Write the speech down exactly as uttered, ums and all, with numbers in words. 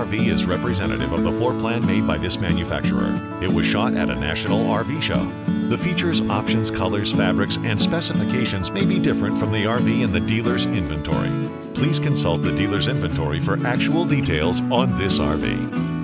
V is representative of the floor plan made by this manufacturer. It was shot at a national R V show. The features, options, colors, fabrics, and specifications may be different from the R V in the dealer's inventory. Please consult the dealer's inventory for actual details on this R V.